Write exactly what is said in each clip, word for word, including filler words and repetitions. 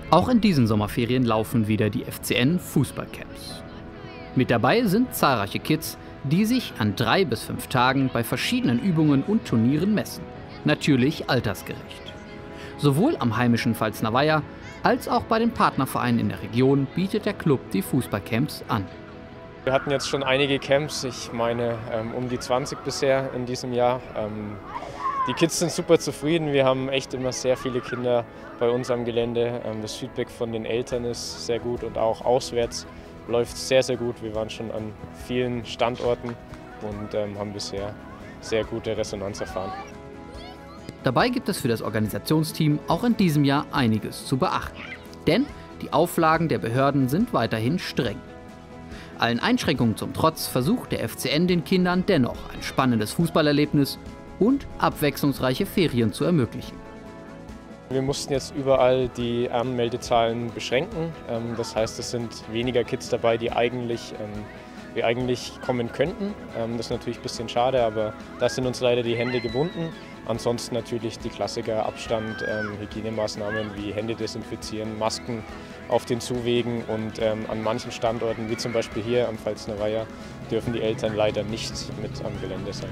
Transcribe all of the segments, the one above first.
Auch in diesen Sommerferien laufen wieder die F C N-Fußballcamps. Mit dabei sind zahlreiche Kids, die sich an drei bis fünf Tagen bei verschiedenen Übungen und Turnieren messen. Natürlich altersgerecht. Sowohl am heimischen Pfalzner Weiher als auch bei den Partnervereinen in der Region bietet der Club die Fußballcamps an. Wir hatten jetzt schon einige Camps, ich meine ähm, um die zwanzig bisher in diesem Jahr. Ähm, die Kids sind super zufrieden, wir haben echt immer sehr viele Kinder bei uns am Gelände. Ähm, das Feedback von den Eltern ist sehr gut und auch auswärts läuft sehr, sehr gut. Wir waren schon an vielen Standorten und ähm, haben bisher sehr gute Resonanz erfahren. Dabei gibt es für das Organisationsteam auch in diesem Jahr einiges zu beachten. Denn die Auflagen der Behörden sind weiterhin streng. Allen Einschränkungen zum Trotz versucht der F C N den Kindern dennoch ein spannendes Fußballerlebnis und abwechslungsreiche Ferien zu ermöglichen. Wir mussten jetzt überall die Anmeldezahlen beschränken. Das heißt, es sind weniger Kids dabei, die eigentlich, die eigentlich kommen könnten. Das ist natürlich ein bisschen schade, aber da sind uns leider die Hände gebunden. Ansonsten natürlich die Klassiker, Abstand, Hygienemaßnahmen wie Hände desinfizieren, Masken auf den Zuwegen und an manchen Standorten, wie zum Beispiel hier am Pfalzner Weiher, dürfen die Eltern leider nicht mit am Gelände sein.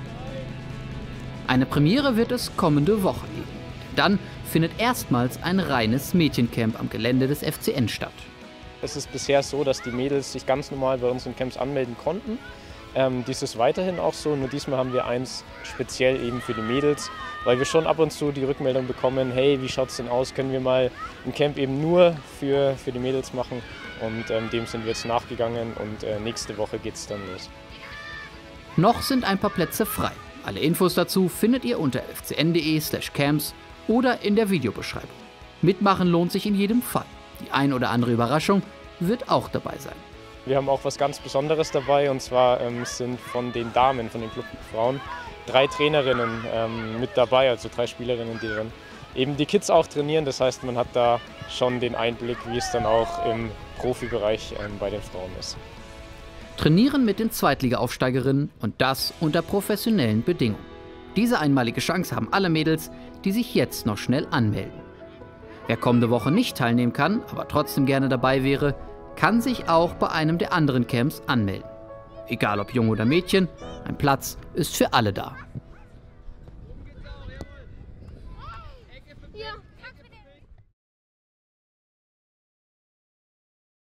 Eine Premiere wird es kommende Woche geben. Dann findet erstmals ein reines Mädchencamp am Gelände des F C N statt. Es ist bisher so, dass die Mädels sich ganz normal bei unseren Camps anmelden konnten. Ähm, dies ist weiterhin auch so, nur diesmal haben wir eins speziell eben für die Mädels, weil wir schon ab und zu die Rückmeldung bekommen, hey, wie schaut es denn aus, können wir mal ein Camp eben nur für, für die Mädels machen, und ähm, dem sind wir jetzt nachgegangen und äh, nächste Woche geht es dann los. Noch sind ein paar Plätze frei. Alle Infos dazu findet ihr unter f c n punkt d e slash camps oder in der Videobeschreibung. Mitmachen lohnt sich in jedem Fall. Die ein oder andere Überraschung wird auch dabei sein. Wir haben auch was ganz Besonderes dabei, und zwar ähm, sind von den Damen, von den Clubfrauen, drei Trainerinnen ähm, mit dabei, also drei Spielerinnen, die dann eben die Kids auch trainieren. Das heißt, man hat da schon den Einblick, wie es dann auch im Profibereich ähm, bei den Frauen ist. Trainieren mit den Zweitliga-Aufsteigerinnen und das unter professionellen Bedingungen. Diese einmalige Chance haben alle Mädels, die sich jetzt noch schnell anmelden. Wer kommende Woche nicht teilnehmen kann, aber trotzdem gerne dabei wäre, kann sich auch bei einem der anderen Camps anmelden. Egal ob Junge oder Mädchen, ein Platz ist für alle da. Ja.